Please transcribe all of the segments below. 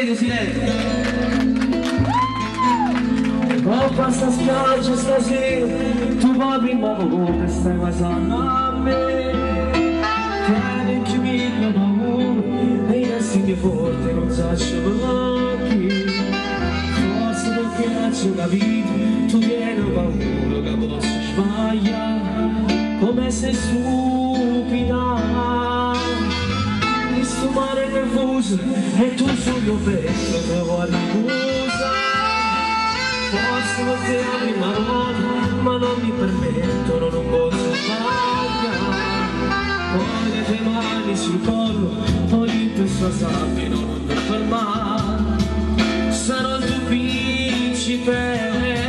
silenzio. Oh, questa spiaggia stasera, tu va prima volta, stai guardando a me. Tieni che mi da paura, e i resti forte non saccio perché. Forse perché non c'è capito, tu vieni paura che posso sbagliare, come sei stupida. Questo mare nervoso, e tu sul mio petto che vuoi accusa. Forse non ti apri marona, ma non mi permettono, non posso sbagliare. Poi le tue mani sul collo, poi in questa sabbia non mi fermare. Sarò il tuo principe,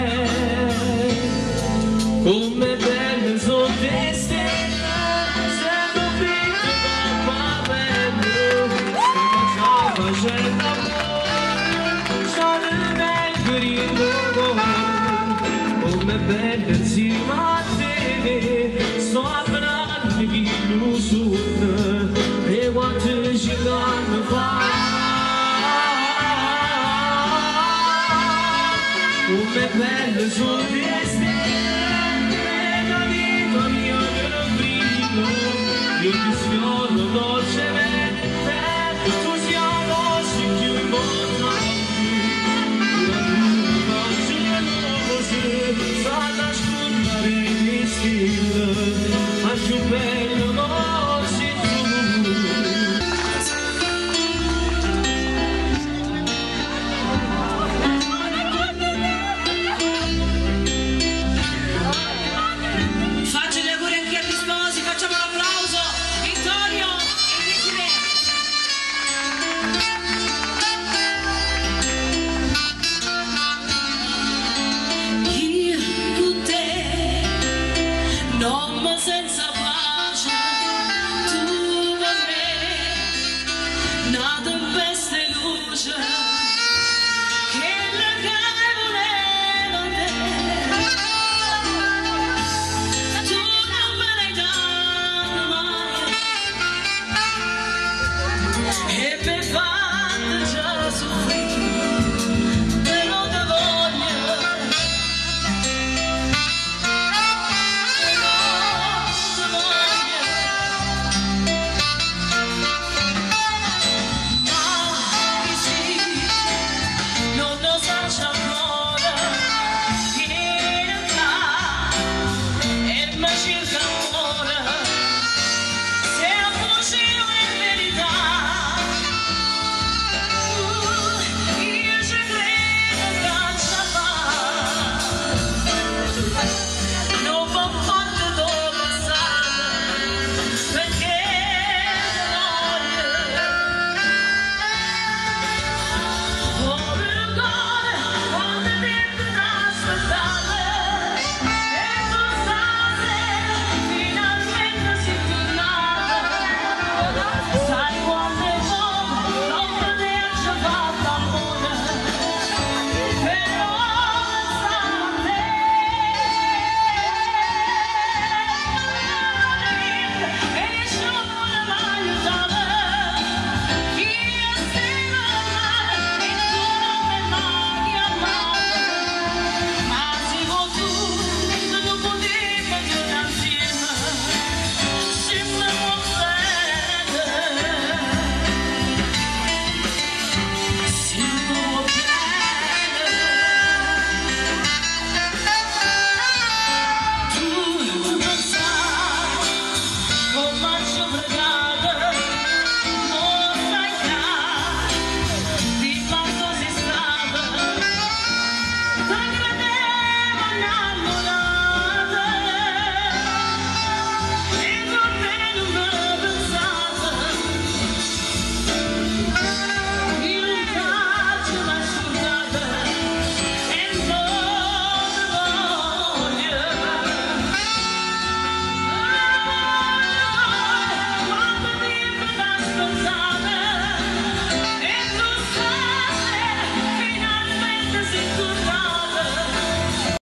come belle sono le stelle, sento freddo dal pavimento, stiamo già facendo amore, sono meglio come belle insieme a te, sto avvenendo chi lo soffre e quanto ci danno fa. Come belle sono le stelle, la vita mia che non brigo, io ti sfioro dolcemente, tu siamo più importanti, la tua faccia sa nascondere i stili, anche un bel